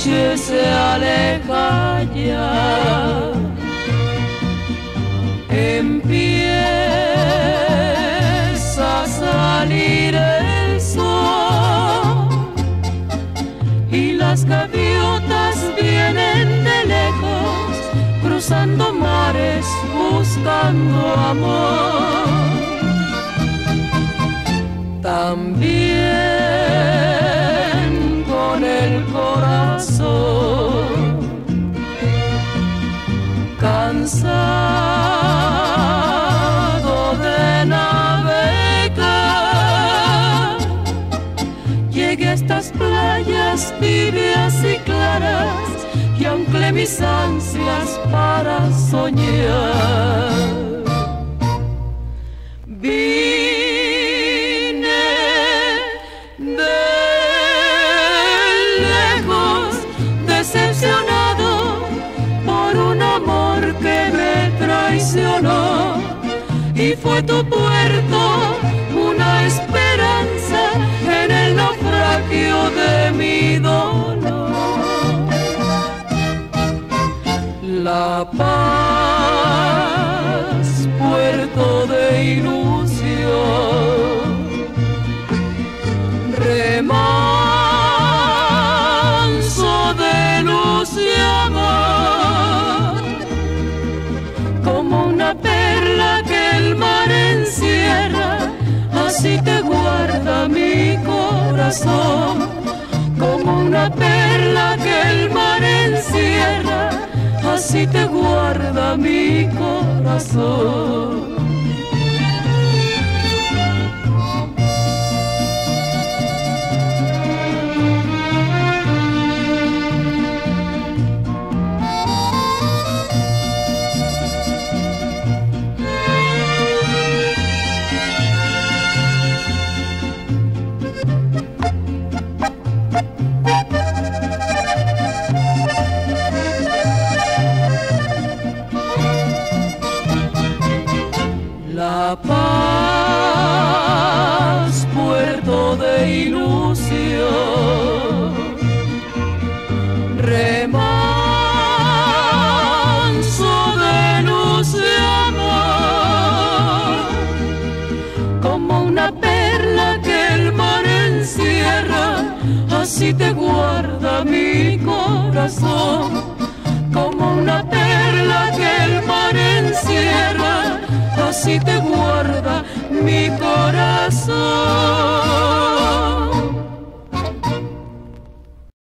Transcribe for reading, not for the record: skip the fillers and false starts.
noche se aleja ya, empieza a salir el sol y las gaviotas vienen de lejos, cruzando mares, buscando amor. También con el corazón cansado de navegar, llegué a estas playas tibias y claras y anclé mis ansias para soñar. Decepcionado por un amor que me traicionó, y fue tu puerto una esperanza en el naufragio de mi dolor. La Paz, puerto de ilusión, de luz y amor, como una perla que el mar encierra, así te guarda mi corazón. Como una perla que el mar encierra, así te guarda mi corazón. La Paz, puerto de ilusión, remanso de luz y amor, como una perla que el mar encierra, así te guarda mi corazón. Como una perla que el mar encierra, así te guarda mi corazón.